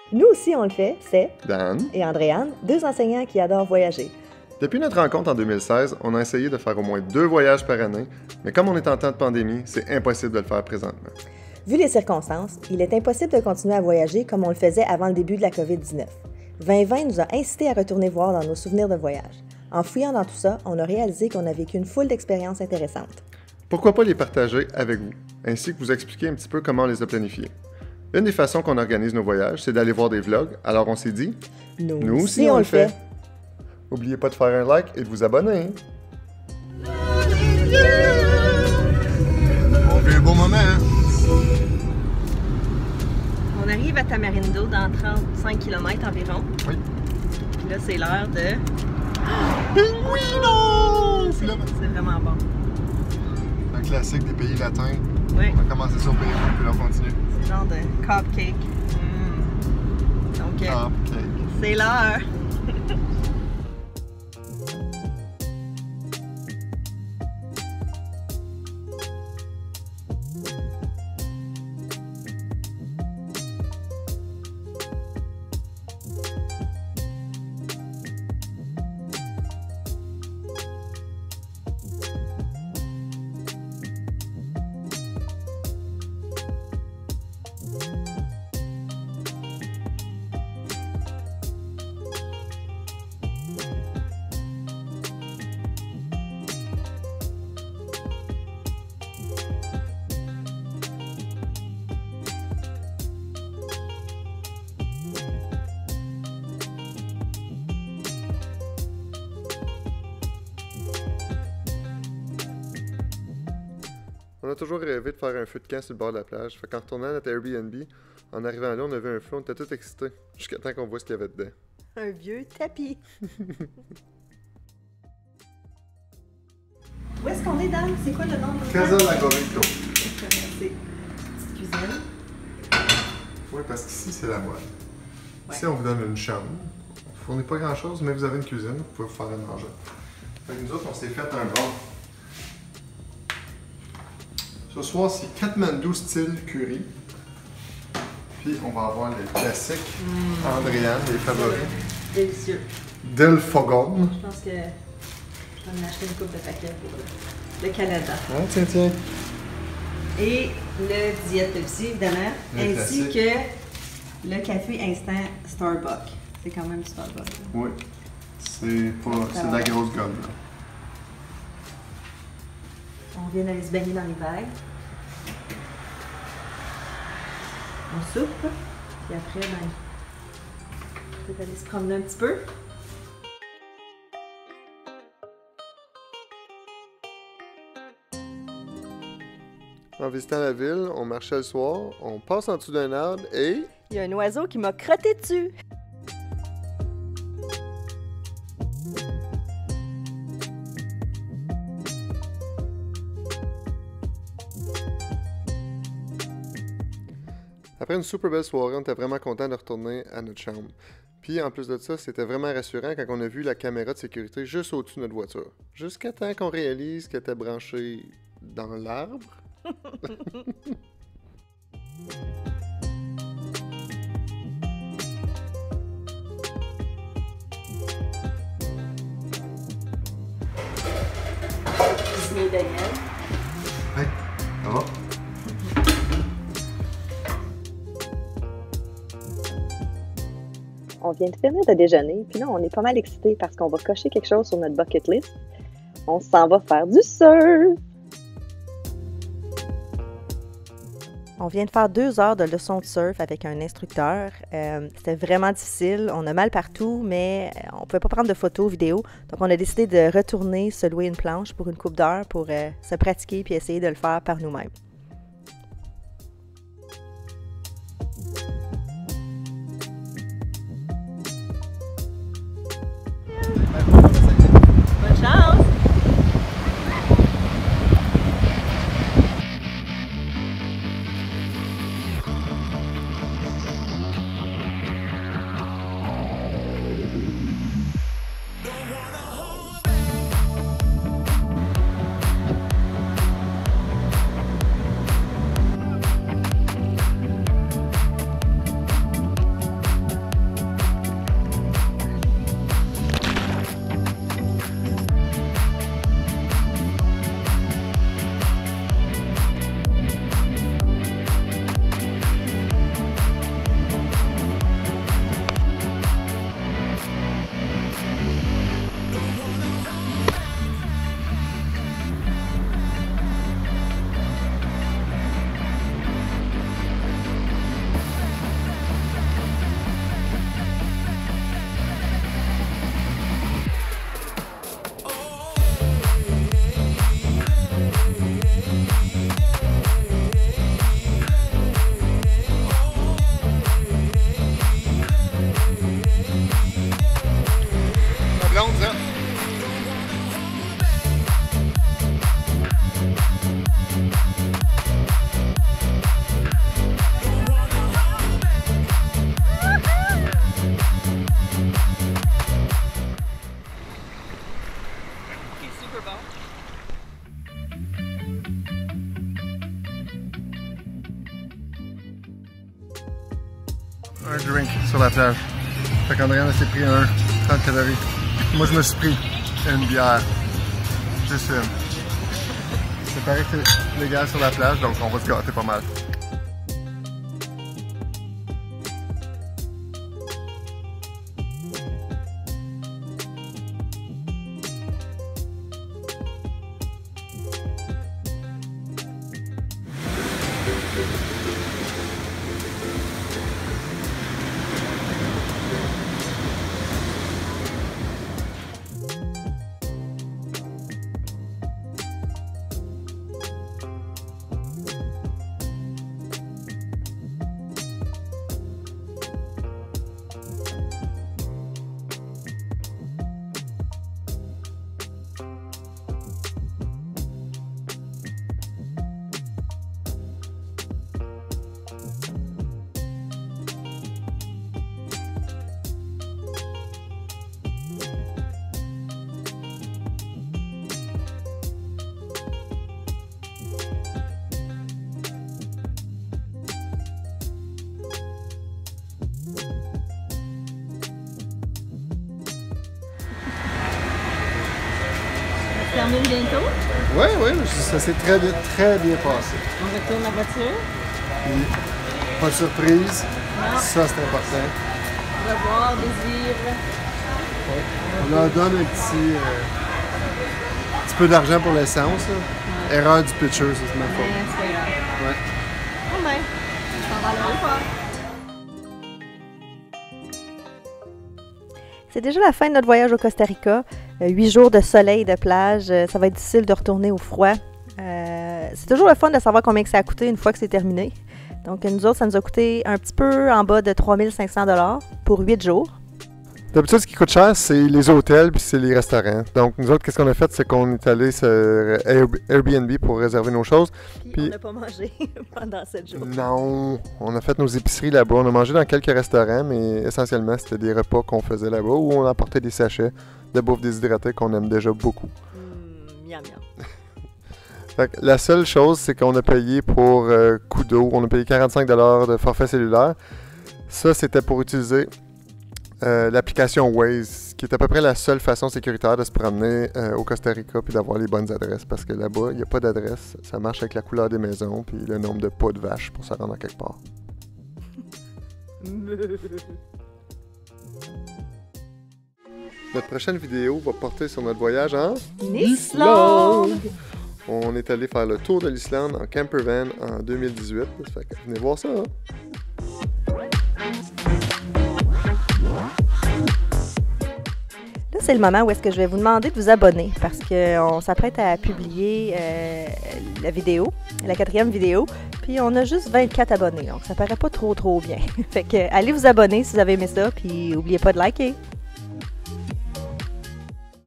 Nous aussi, on le fait, c'est Dan. et Andréane, deux enseignants qui adorent voyager. Depuis notre rencontre en 2016, on a essayé de faire au moins 2 voyages par année, mais comme on est en temps de pandémie, c'est impossible de le faire présentement. Vu les circonstances, il est impossible de continuer à voyager comme on le faisait avant le début de la COVID-19. 2020 nous a incités à retourner voir dans nos souvenirs de voyage. En fouillant dans tout ça, on a réalisé qu'on a vécu une foule d'expériences intéressantes. Pourquoi pas les partager avec vous, ainsi que vous expliquer un petit peu comment on les a planifiés. Une des façons qu'on organise nos voyages, c'est d'aller voir des vlogs, alors on s'est dit, nous aussi on le fait. N'oubliez pas de faire un like et de vous abonner. On vit un beau moment, hein? On arrive à Tamarindo dans 35 km environ. Oui. Puis là, c'est l'heure de... Pinguino! C'est vraiment bon. Un classique des pays latins. Oui. On va commencer ça au Pérou, puis là on continue. C'est genre de cupcake. Donc, Cupcake. c'est l'heure. On a toujours rêvé de faire un feu de camp sur le bord de la plage. Fait qu'en retournant à notre Airbnb, en arrivant là, on a vu un feu, on était tout excités. Jusqu'à temps qu'on voit ce qu'il y avait dedans. Un vieux tapis. Où est-ce qu'on est, Dan? C'est quoi le nom de Casa Lagorito. C'est petite cuisine. Oui, parce qu'ici, c'est la mode. Ouais. Ici, on vous donne une chambre. On ne fournit pas grand-chose, mais vous avez une cuisine, vous pouvez vous faire à manger. Fait que nous autres, on s'est fait un bon. Ce soir, c'est Katmandou style curry. Puis, on va avoir les classiques Andréane, les favoris. Délicieux. Del Fogón. Je pense que je vais m'acheter une coupe de paquets pour le Canada. Ah, tiens, tiens. Et le Diète Pepsi, évidemment, Le ainsi classique. que le café instant Starbucks. C'est quand même Starbucks. Là. Oui. C'est de la grosse gomme, là. On vient d'aller se baigner dans les vagues. On soupe. Puis après, ben, on peut aller se promener un petit peu. En visitant la ville, on marchait le soir, on passe en dessous d'un arbre et... Il y a un oiseau qui m'a crotté dessus. Après une super belle soirée, on était vraiment content de retourner à notre chambre. Puis en plus de ça, c'était vraiment rassurant quand on a vu la caméra de sécurité juste au-dessus de notre voiture. Jusqu'à temps qu'on réalise qu'elle était branchée dans l'arbre. Disney Daniel. Hey, ça va? On vient de finir de déjeuner, puis là, on est pas mal excités parce qu'on va cocher quelque chose sur notre bucket list. On s'en va faire du surf! On vient de faire 2 heures de leçon de surf avec un instructeur. C'était vraiment difficile. On a mal partout, mais on ne pouvait pas prendre de photos, vidéos. Donc, on a décidé de retourner se louer une planche pour une couple d'heures pour se pratiquer puis essayer de le faire par nous-mêmes. Bonne chance! un drink sur la plage. Fait qu'Andréane s'est pris un 30 calories. Moi, je me suis pris une bière. Juste une. C'est pareil que c'est légal sur la plage, donc on va se gâter pas mal. Termine bientôt? Oui, ça s'est très bien passé. On retourne la voiture? Puis, pas de surprise. Non. Ça, c'est important. Revoir, désir. Ouais. On leur donne un petit peu d'argent pour l'essence. Ouais. Erreur du pitcher, ça, c'est ma faute. C'est pas grave. Ouais. Oh ben, on va aller voir. C'est déjà la fin de notre voyage au Costa Rica. 8 jours de soleil, de plage. Ça va être difficile de retourner au froid. C'est toujours le fun de savoir combien que ça a coûté une fois que c'est terminé. Donc, nous autres, ça nous a coûté un petit peu en bas de 3 500 $ pour 8 jours. D'habitude, ce qui coûte cher, c'est les hôtels puis c'est les restaurants. Donc, nous autres, qu'est-ce qu'on a fait? C'est qu'on est allé sur Airbnb pour réserver nos choses. Puis on n'a pas mangé pendant 7 jours. Non, on a fait nos épiceries là-bas. On a mangé dans quelques restaurants, mais essentiellement, c'était des repas qu'on faisait là-bas où on apportait des sachets de bouffe déshydratée qu'on aime déjà beaucoup. Miam, miam. Fait que la seule chose, c'est qu'on a payé pour coup d'eau. On a payé 45 $ de forfait cellulaire. Ça, c'était pour utiliser l'application Waze, qui est à peu près la seule façon sécuritaire de se promener au Costa Rica puis d'avoir les bonnes adresses. Parce que là-bas, il n'y a pas d'adresse. Ça marche avec la couleur des maisons puis le nombre de pas de vaches pour se rendre à quelque part. Notre prochaine vidéo va porter sur notre voyage en Islande! On est allé faire le tour de l'Islande en campervan en 2018. Ça fait que venez voir ça. Hein? Là, c'est le moment où est-ce que je vais vous demander de vous abonner parce qu'on s'apprête à publier la vidéo, la 4e vidéo, puis on a juste 24 abonnés, donc ça paraît pas trop bien. Fait que allez vous abonner si vous avez aimé ça, puis n'oubliez pas de liker.